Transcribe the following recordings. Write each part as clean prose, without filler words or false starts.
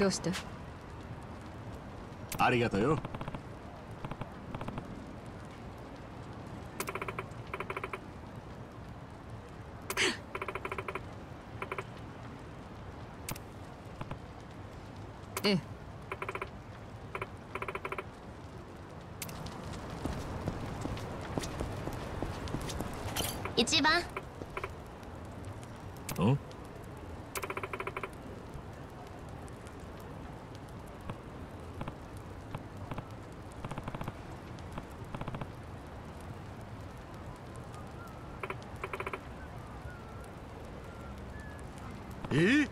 どうして？ ありがとうよ。 ええ。 一番。 ん？え？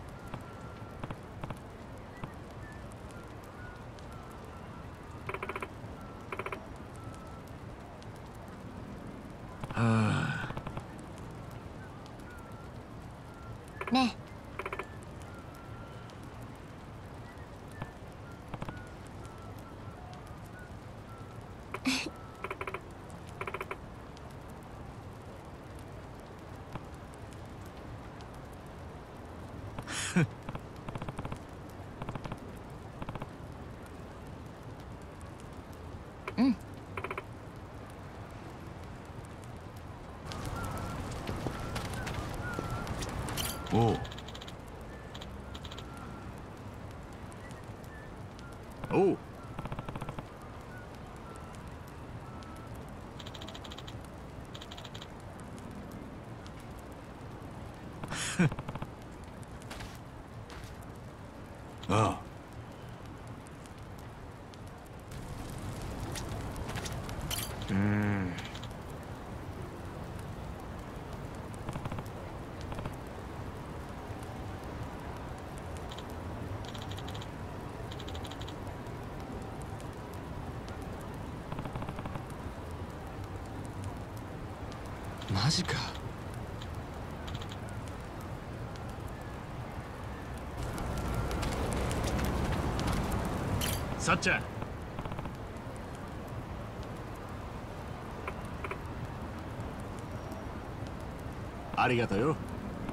はあ。 ねえ。うん。 おう。おう。ああ。マジか。さっちゃん。ありがとうよ。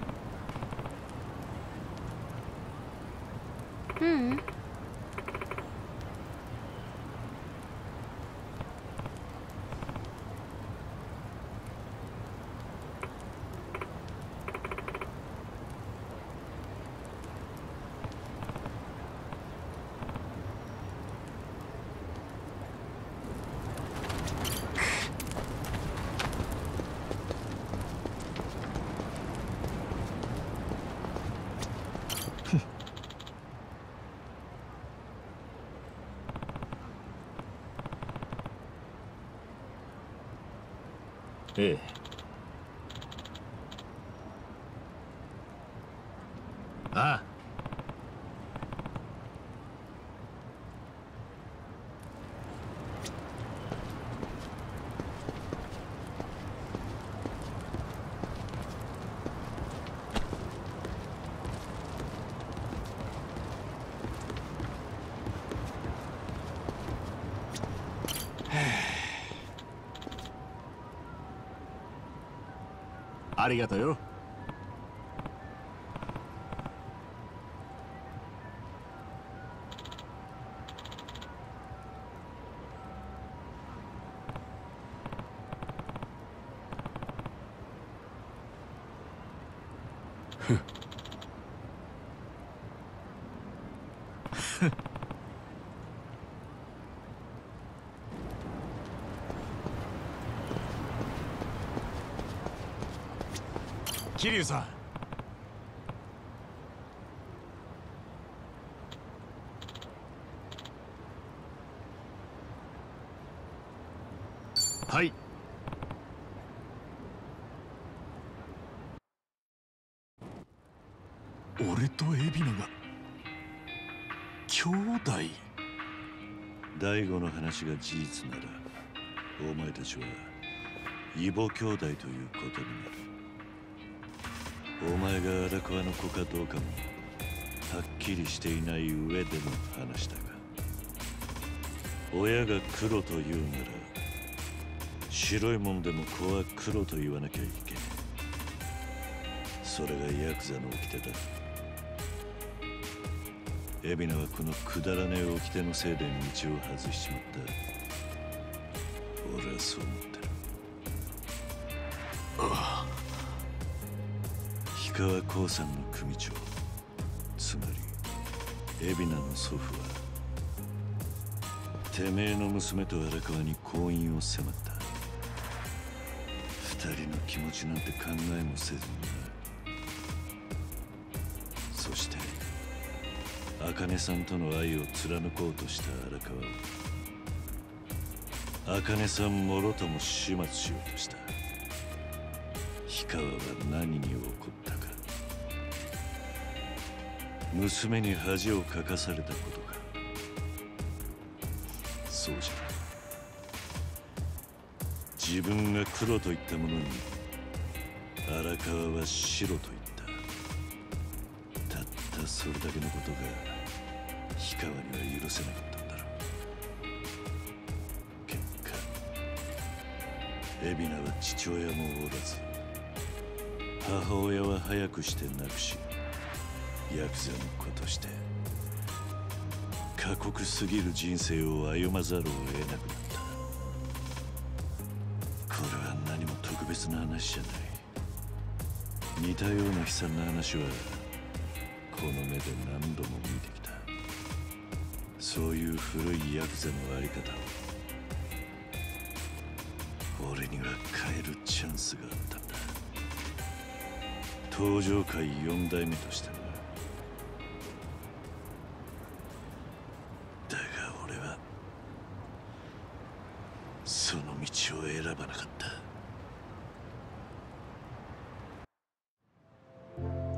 うん。 ええ。ああ。ありがとうよ。桐生さん。はい。俺と海老名が兄弟。 大悟の話が事実ならお前たちは異母兄弟ということになる。お前が荒川の子かどうかもはっきりしていない上での話だが、親が黒と言うなら白いもんでも子は黒と言わなきゃいけない。それがヤクザの掟だ。 海老名はこのくだらねえ掟のせいで道を外しちまった。俺はそう思ってる。 あ氷川興産の組長、つまり海老名の祖父はてめえの娘と荒川に婚姻を迫った。二人の気持ちなんて考えもせずにな。そして茜さんとの愛を貫こうとした荒川を茜さんもろとも始末しようとした。氷川は何に怒ったか。娘に恥をかかされたことか。そうじゃない。自分が黒と言ったものに荒川は白と言った。たったそれだけのことが氷川には許せなかったんだろう。結果海老名は父親もおらず、母親は早くして亡くし、ヤクザの子として過酷すぎる人生を歩まざるを得なくなった。これは何も特別な話じゃない。似たような悲惨な話はこの目で何度も見てきた。そういう古いヤクザのあり方を俺には変えるチャンスがあったんだ。登場界4代目としてな。だが俺はその道を選ばなかった。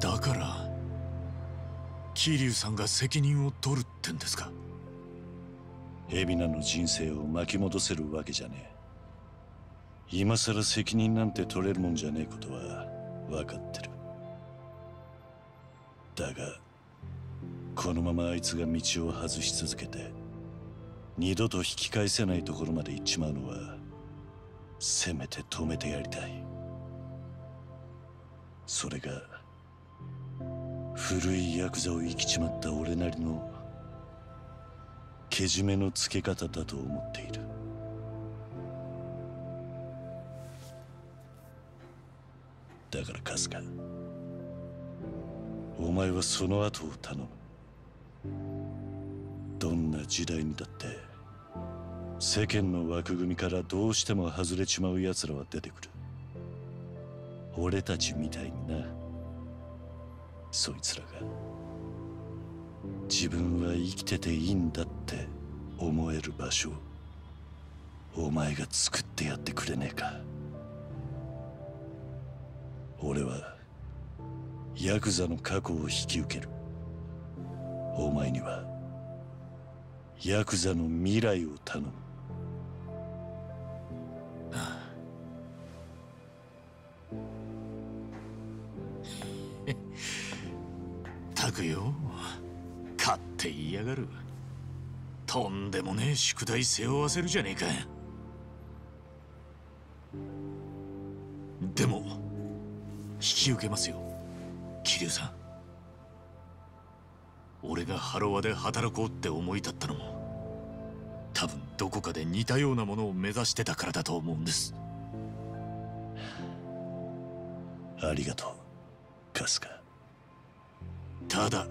だから桐生さんが責任を取るってんですか。 海老名の人生を巻き戻せるわけじゃねえ。今さら責任なんて取れるもんじゃねえことは分かってる。だがこのままあいつが道を外し続けて二度と引き返せないところまで行っちまうのはせめて止めてやりたい。それが古いヤクザを生きちまった俺なりのけじめのつけ方だと思っている。だから春日、お前はその後を頼む。どんな時代にだって世間の枠組みからどうしても外れちまう奴らは出てくる。俺たちみたいにな。そいつらが自分は生きてていいんだって思える場所をお前が作ってやってくれねえか。俺はヤクザの過去を引き受ける。お前にはヤクザの未来を頼む。 たくよ、勝手言いやがる。とんでもねえ宿題背負わせるじゃねえか。でも引き受けますよ、桐生さん。俺がハロワで働こうって思い立ったのも多分どこかで似たようなものを目指してたからだと思うんです。 ありがとう春日。 ただ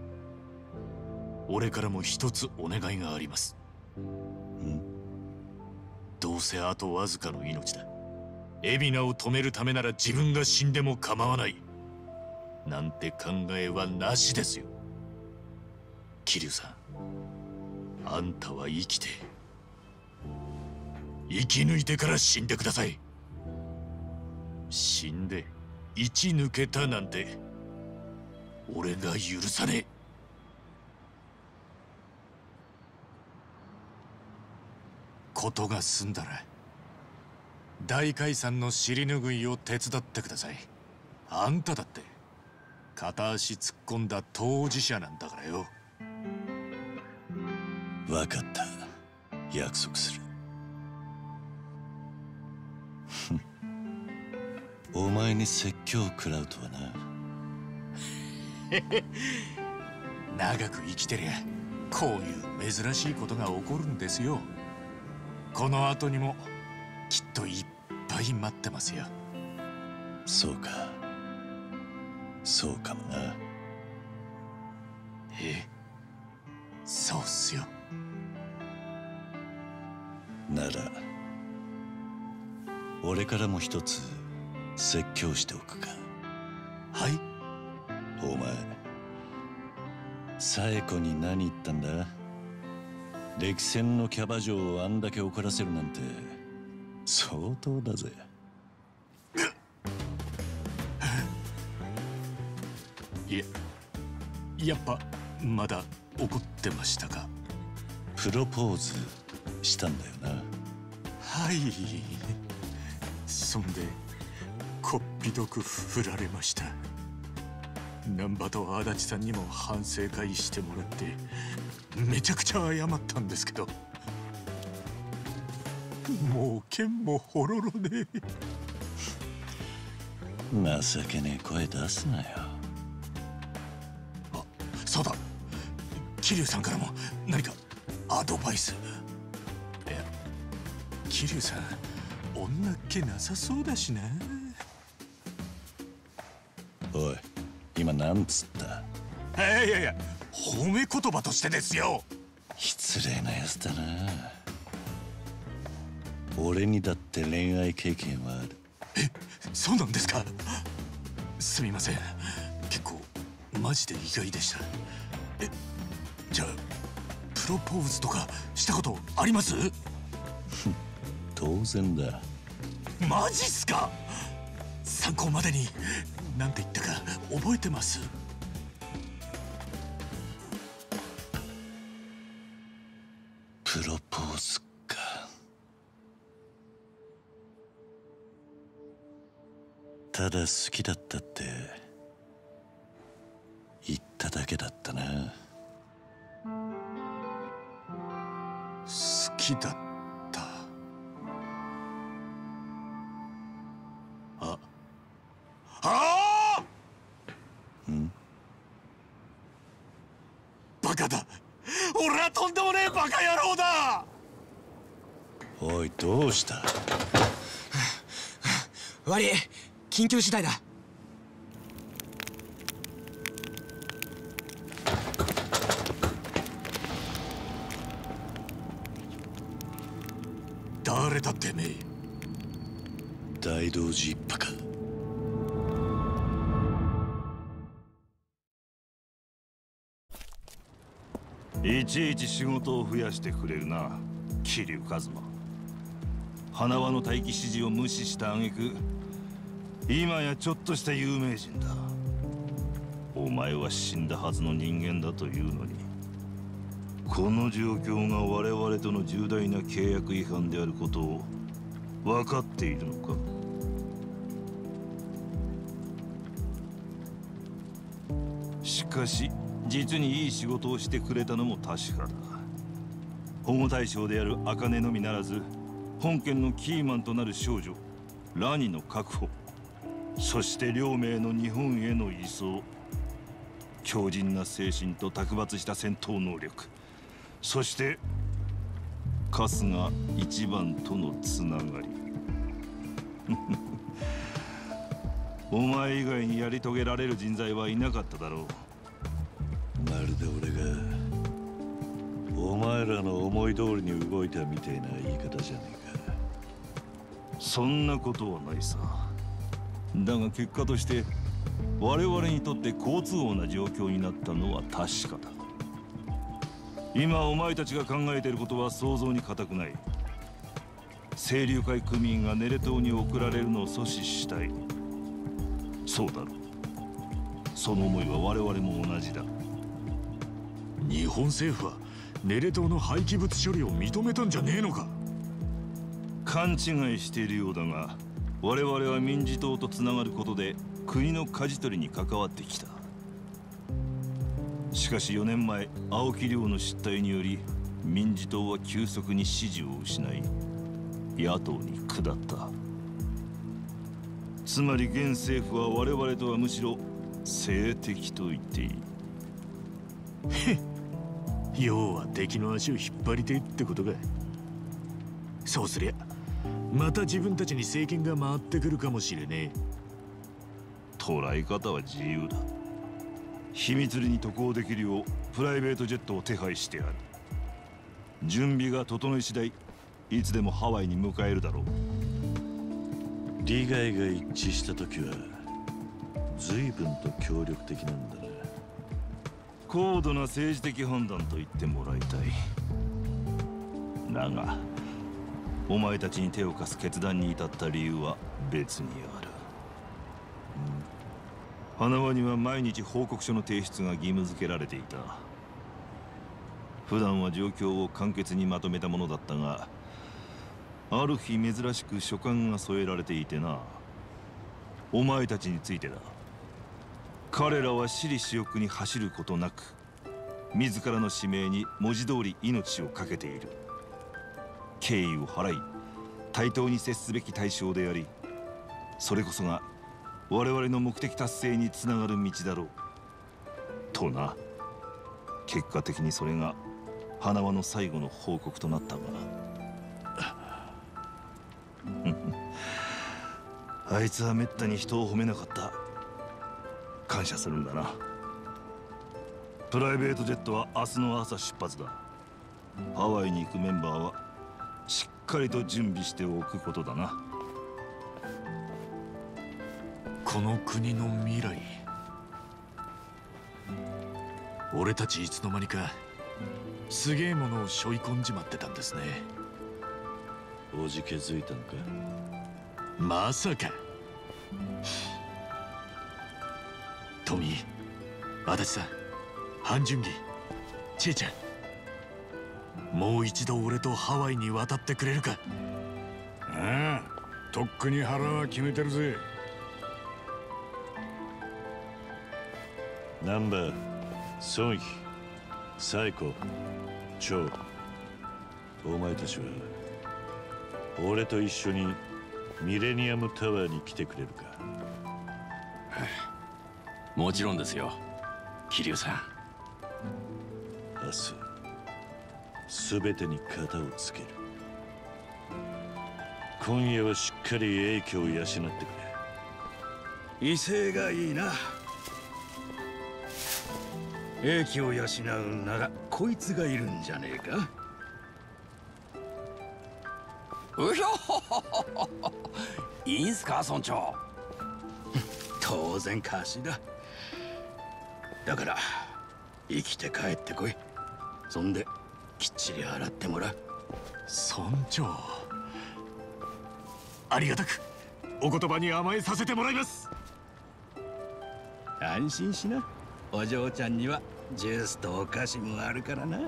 俺からも一つお願いがあります。どうせあとわずかの命だ。海老名を止めるためなら自分が死んでも構わないなんて考えはなしですよ。桐生さん、あんたは生きて生き抜いてから死んでください。死んで生き抜けたなんて俺が許さねえ。ことが済んだら大解散の尻拭いを手伝ってください。あんただって片足突っ込んだ当事者なんだからよ。 分かった、約束する。お前に説教を食らうとはな。 長く生きてりゃこういう珍しいことが起こるんですよ。この後にもきっといっぱい待ってますよ。 そうか、そうかもな。 ええ、そうっすよ。 なら俺からも一つ説教しておくか。 はい。 お前紗栄子に何言ったんだ？歴戦のキャバ嬢をあんだけ怒らせるなんて相当だぜ。 やっぱまだ怒ってましたか？ プロポーズしたんだよな。 はい。そんでこっぴどく振られました。難波と足立さんにも反省会してもらってめちゃくちゃ謝ったんですけど、もう剣もほろろで。 情けねえ声出すなよ。 あ、そうだ、桐生さんからも何かアドバイス。いや、桐生さん女っ気なさそうだしな。 おい、今なんつった？ いや褒め言葉としてですよ。 失礼なやつだな。俺にだって恋愛経験はある。 え、そうなんですか？すみません、結構マジで意外でした。じゃあプロポーズとかしたことあります？ 当然だ。 マジっすか？参考までに何て言ったか覚えてます？ プロポーズか。ただ好きだったって言っただけだったな。 好きだった。バカだ。俺はとんでもねえバカ野郎だ。 おい、どうした？ 悪い、緊急事態だ。 誰だてめえ？ 大道寺一派か。 いちいち仕事を増やしてくれるな、桐生一馬。花輪の待機指示を無視した挙句、今やちょっとした有名人だ。お前は死んだはずの人間だというのに、この状況が我々との重大な契約違反であることを分かっているのか？しかし実にいい仕事をしてくれたのも確かだ。保護対象である茜のみならず、本件のキーマンとなる少女ラニの確保、そして両名の日本への移送、強靭な精神と卓抜した戦闘能力、そして春日一番とのつながり。お前以外にやり遂げられる人材はいなかっただろう。 まるで俺がお前らの思い通りに動いたみたいな言い方じゃねえか。 そんなことはないさ。だが結果として我々にとって好都合な状況になったのは確かだ。今お前たちが考えていることは想像に難くない。清流会組員がネレ島に送られるのを阻止したい。そうだろう。その思いは我々も同じだ。 日本政府はネレ島の廃棄物処理を認めたんじゃねえのか？ 勘違いしているようだが、我々は民事党とつながることで国の舵取りに関わってきた。しかし4年前、青木亮の失態により民事党は急速に支持を失い野党に下った。つまり現政府は我々とはむしろ政敵と言っていい。 要は敵の足を引っ張りてえってことか。そうすりゃまた自分たちに政権が回ってくるかもしれねえ。 捉え方は自由だ。秘密裏に渡航できるようプライベートジェットを手配してある。準備が整い次第いつでもハワイに迎えるだろう。 利害が一致した時は随分と協力的なんだな。 高度な政治的判断と言ってもらいたい。だがお前たちに手を貸す決断に至った理由は別にある。花輪には毎日報告書の提出が義務付けられていた。普段は状況を簡潔にまとめたものだったが、ある日珍しく書簡が添えられていてな。お前たちについてだ。彼らは私利私欲に走ることなく、自らの使命に文字通り命を懸けている。敬意を払い対等に接すべき対象であり、それこそが我々の目的達成につながる道だろうとな。結果的にそれが花輪の最後の報告となったがあいつはめったに人を褒めなかった。感謝するんだな。プライベートジェットは明日の朝出発だ。ハワイに行くメンバーはしっかりと準備しておくことだな。 この国の未来、俺たちいつの間にかすげえものを背負い込んじまってたんですね。 おじけづいたのか。 まさか。トミー、足立さん、ハン・ジュンギ、チエちゃん、もう一度俺とハワイに渡ってくれるか。 ああ、とっくに腹は決めてるぜ。 ナンバー、ソンヒ、サイコ、チョウ、お前たちは俺と一緒にミレニアムタワーに来てくれるか。 もちろんですよ、桐生さん。 明日全てに型をつける。今夜はしっかり英気を養ってくれ。 威勢がいいな。英気を養うならこいつがいるんじゃねえか。 うひょほほほほ。いいんすか村長。 当然貸しだ。だから生きて帰ってこい。そんできっちり洗ってもらう。 村長、ありがたくお言葉に甘えさせてもらいます。 安心しな。お嬢ちゃんにはジュースとお菓子もあるからな。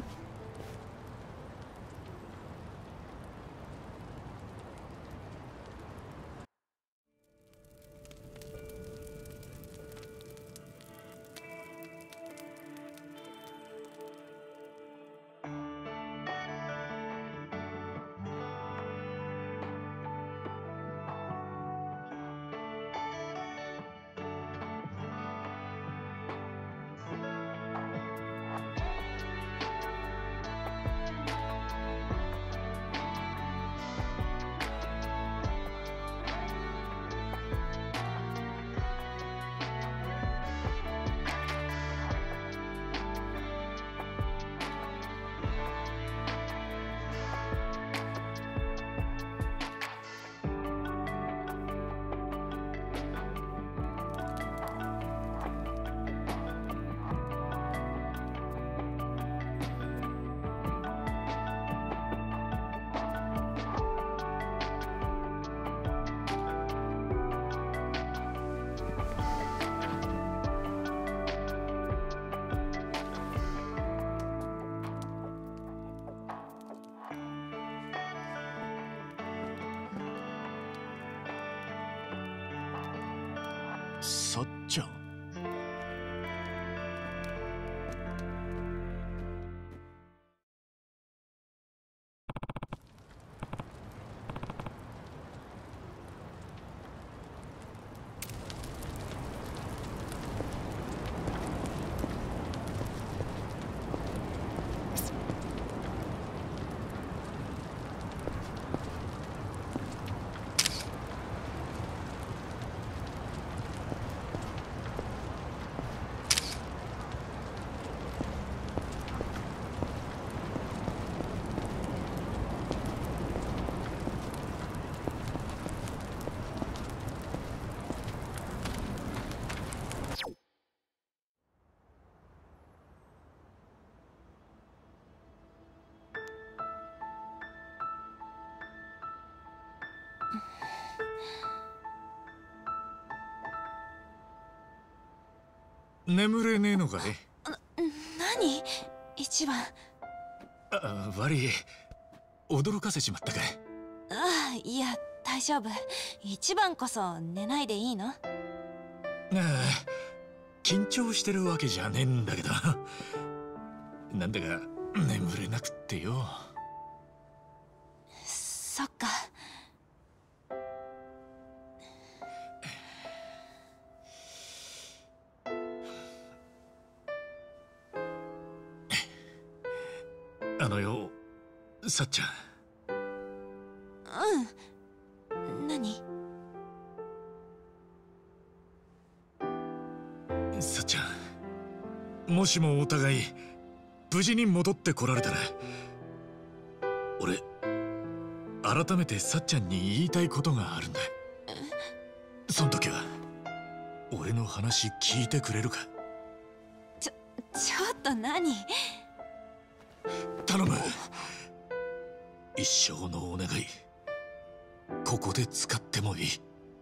さっちゃん。 眠れねえのかい？ 何？一番。 悪い。驚かせちまったかい？ ああ、いや、大丈夫。一番こそ寝ないでいいの？ 緊張してるわけじゃねえんだけどなんだか眠れなくってよ。 そっか。 よ、さっちゃん。 何？ さっちゃん、もしもお互い無事に戻ってこられたら、俺改めてさっちゃんに言いたいことがあるんだ。その時は俺の話聞いてくれるか？ ちょっと何？ 頼む。一生のお願い、ここで使ってもいい。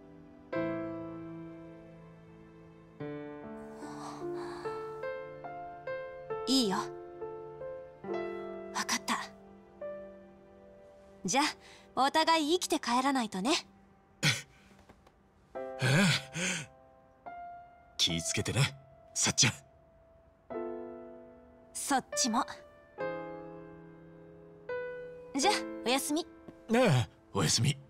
いいよ。わかった。じゃあお互い生きて帰らないとね。 気ぃつけてな、さっちゃん。 そっちも。じゃあおやすみ。 おやすみ。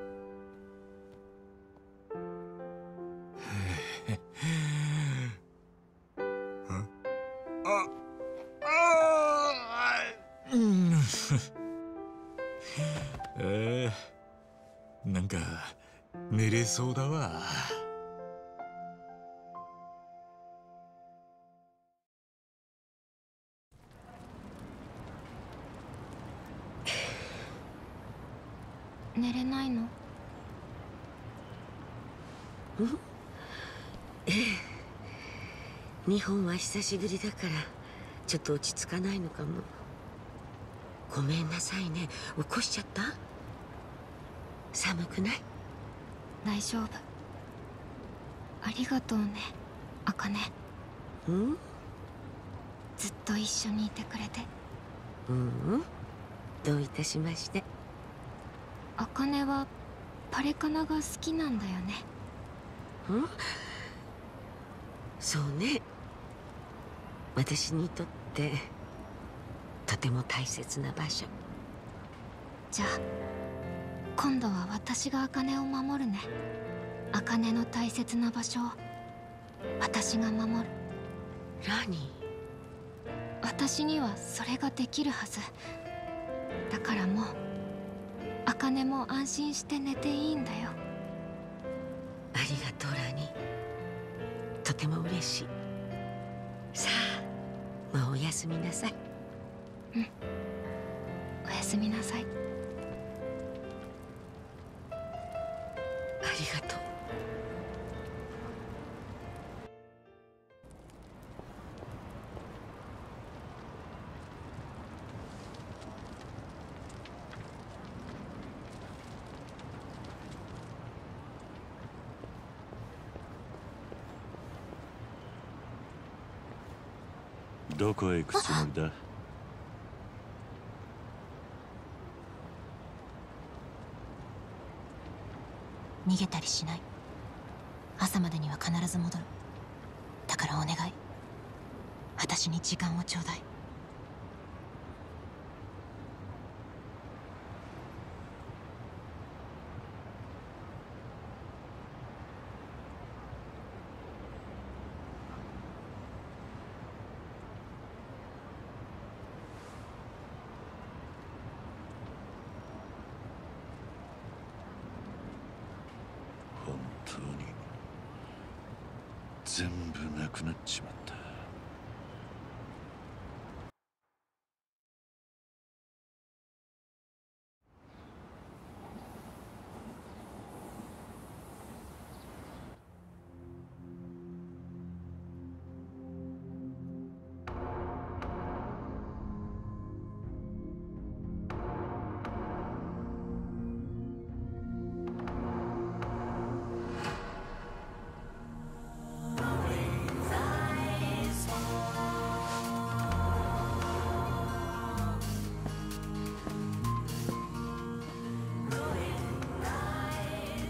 なんか寝れそうだわ。 寝れないの？ 日本は久しぶりだからちょっと落ち着かないのかも。ごめんなさいね。起こしちゃった？寒くない？ 大丈夫。ありがとうね、茜。ずっと一緒にいてくれて。 どういたしまして。 茜はパレカナが好きなんだよね。 そうね。私にとってとても大切な場所。 じゃあ今度は私が茜を守るね。茜の大切な場所を私が守る。 ラニー。 私にはそれができるはずだからもう茜も安心して寝ていいんだよ。 ありがとうラニー。とても嬉しい。さあもうおやすみなさい。 おやすみなさい。 ありがとう。 どこへ行くつもりだ？ 逃げたりしない。朝までには必ず戻る。だからお願い、私に時間をちょうだい。 本当に全部なくなっちまった。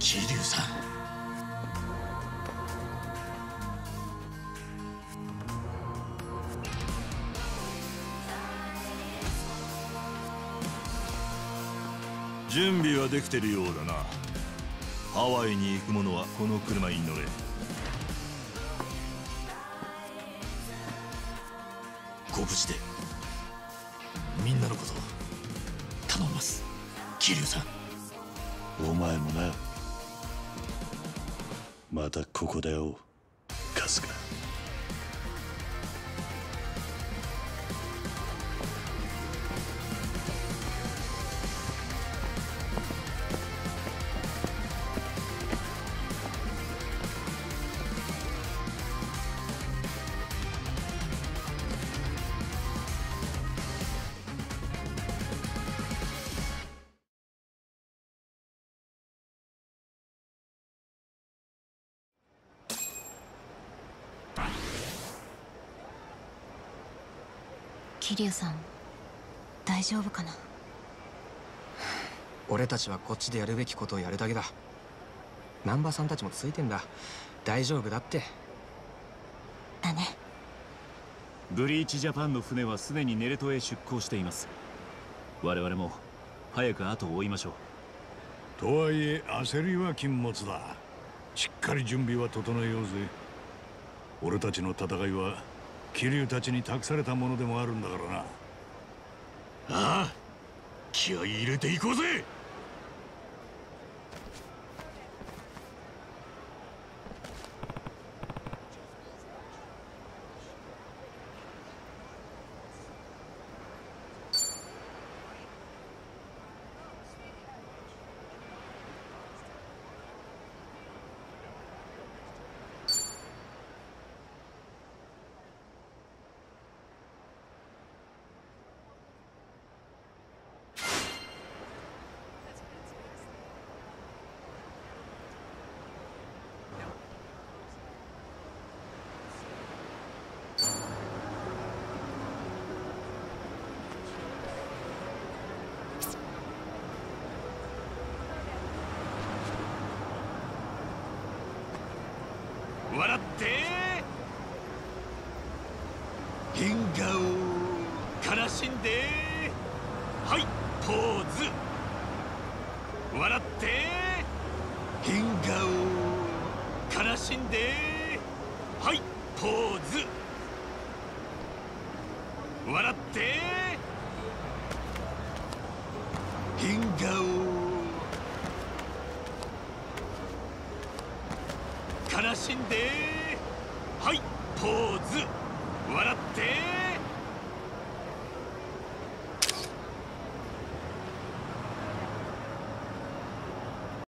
桐生さん。 準備はできてるようだな。ハワイに行く者はこの車に乗れ。 ご無事でみんなのこと頼みます、桐生さん。 お前もな。またここで会おう、春日。 桐生さん、大丈夫かな。 俺たちはこっちでやるべきことをやるだけだ。難波さんたちもついてんだ。大丈夫だって。 だね。 ブリーチジャパンの船はすでにネレトへ出港しています。我々も早く後を追いましょう。 とはいえ焦りは禁物だ。しっかり準備は整えようぜ。俺たちの戦いは桐生たちに託されたものでもあるんだからな。 ああ、気合い入れていこうぜ。笑って変顔、悲しんで、はい、ポーズ。笑って変顔、悲しんで、はい、ポーズ。笑って変顔、悲しんで、はい、ポーズ。